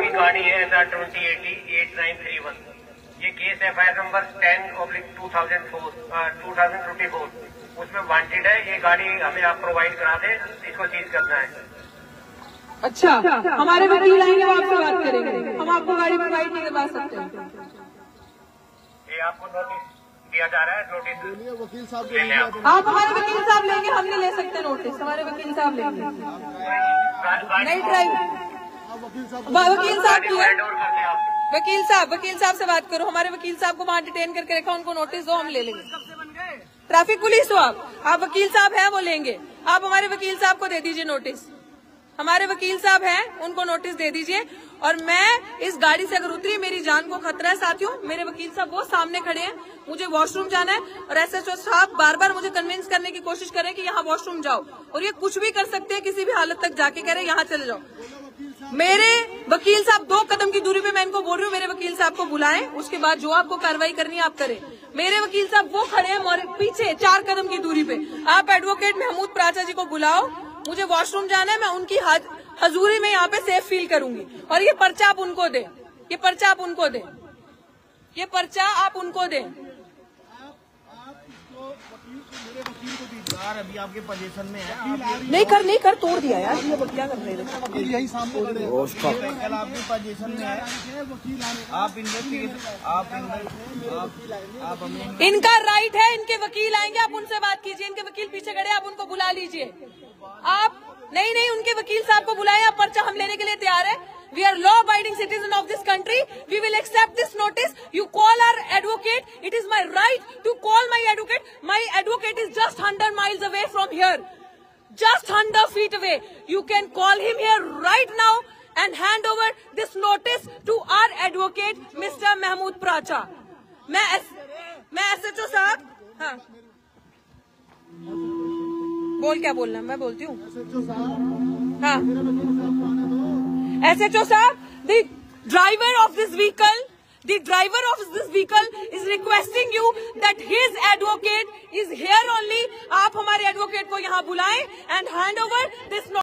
आपकी गाड़ी है SR 2080-8931। ये केस FIR नंबर 10/2024 उसमें वांटेड है। ये गाड़ी हमें आप प्रोवाइड करा दें, इसको सीज करना है। अच्छा, हमारे वकील आएंगे, वो आपसे बात करेंगे। हम आपको गाड़ी प्रोवाइड नहीं करवा सकते। ये आपको नोटिस दिया जा रहा है। नोटिस वकील साहब आप हमारे वकील साहब लेंगे, हम नहीं ले सकते नोटिस। हमारे वकील साहब लेंगे। नहीं ड्राइव वकील साहब से बात करो। हमारे वकील साहब को वहाँ डिटेन करके रखा, उनको नोटिस दो, हम ले लेंगे। ट्रैफिक पुलिस हो आप वकील साहब हैं, वो लेंगे। आप हमारे वकील साहब को दे दीजिए नोटिस। हमारे वकील साहब हैं, उनको नोटिस दे दीजिए। और मैं इस गाड़ी से अगर उतरी, मेरी जान को खतरा है। साथियों, मेरे वकील साहब वो सामने खड़े हैं, मुझे वॉशरूम जाना है और SHO साहब बार बार मुझे कन्विंस करने की कोशिश कर रहे हैं कि यहाँ वॉशरूम जाओ, और ये कुछ भी कर सकते हैं, किसी भी हालत तक जाके कह रहे हैं यहाँ चले जाओ। मेरे वकील साहब 2 कदम की दूरी पे, मैं इनको बोल रही हूँ मेरे वकील साहब को बुलाएं, उसके बाद जो आपको कार्रवाई करनी है आप करें। मेरे वकील साहब वो खड़े हैं पीछे 4 कदम की दूरी पे। आप एडवोकेट महमूद प्राचा जी को बुलाओ, मुझे वॉशरूम जाना है, मैं उनकी हजूरी में यहाँ पे सेफ फील करूंगी। और ये पर्चा आप उनको दें, ये पर्चा आप उनको दें, ये पर्चा आप उनको दें। अभी आपके पोजीशन में है। नहीं कर तोड़ दिया यार, ये क्या कर रहे हैं? यही सामने कल आपकी पोजीशन में है। आप इनका राइट है, इनके वकील आएंगे, आप उनसे बात कीजिए। इनके वकील पीछे खड़े, आप उनको बुला लीजिए। आप नहीं उनके वकील साहब को बुलाएं। आप पर्चा हम लेने के लिए तैयार है। We are law-abiding citizen of this country. We will accept this notice. You call our advocate. It is my right to call my advocate. My advocate is just 100 miles away from here. Just 100 feet away. You can call him here right now and hand over this notice to our advocate, Mr. Mahmood Pracha. मैं SHO साहब, हाँ बोल, क्या बोलना है? मैं बोलती हूँ। हाँ, SHO साहब, the driver of this vehicle is requesting you that his advocate is here only. आप हमारे एडवोकेट को यहाँ बुलाएं and hand over this